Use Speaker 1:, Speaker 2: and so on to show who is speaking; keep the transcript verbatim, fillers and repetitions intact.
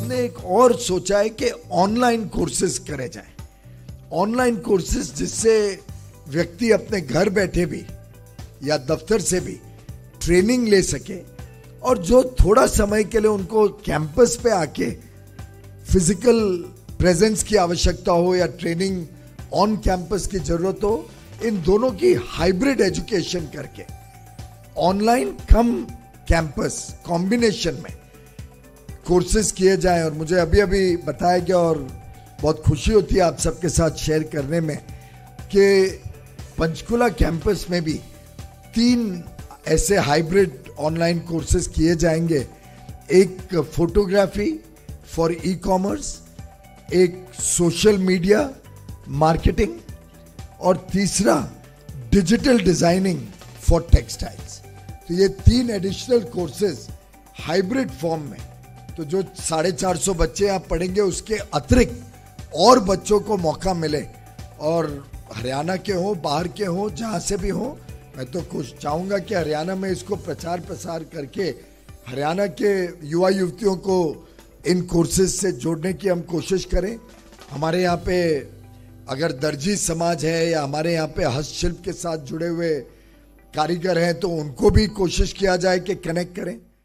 Speaker 1: हमने एक और सोचा है कि ऑनलाइन कोर्सेज करे जाएं। ऑनलाइन कोर्सेज जिससे व्यक्ति अपने घर बैठे भी या दफ्तर से भी ट्रेनिंग ले सके, और जो थोड़ा समय के लिए उनको कैंपस पे आके फिजिकल प्रेजेंस की आवश्यकता हो या ट्रेनिंग ऑन कैंपस की जरूरत हो, इन दोनों की हाइब्रिड एजुकेशन करके ऑनलाइन कम कैंपस कॉम्बिनेशन में कोर्सेज किए जाएं। और मुझे अभी अभी बताया गया और बहुत खुशी होती है आप सबके साथ शेयर करने में कि पंचकुला कैंपस में भी तीन ऐसे हाइब्रिड ऑनलाइन कोर्सेज किए जाएंगे। एक फोटोग्राफी फॉर ई कॉमर्स, एक सोशल मीडिया मार्केटिंग, और तीसरा डिजिटल डिजाइनिंग फॉर टेक्सटाइल्स। तो ये तीन एडिशनल कोर्सेज हाइब्रिड फॉर्म में, तो जो साढ़े चार सौ बच्चे यहाँ पढ़ेंगे उसके अतिरिक्त और बच्चों को मौका मिले, और हरियाणा के हो बाहर के हो जहाँ से भी हो, मैं तो कुछ चाहूँगा कि हरियाणा में इसको प्रचार प्रसार करके हरियाणा के युवा युवतियों को इन कोर्सेज से जोड़ने की हम कोशिश करें। हमारे यहाँ पे अगर दर्जी समाज है या हमारे यहाँ पे हस्तशिल्प के साथ जुड़े हुए कारीगर हैं तो उनको भी कोशिश किया जाए कि कनेक्ट करें।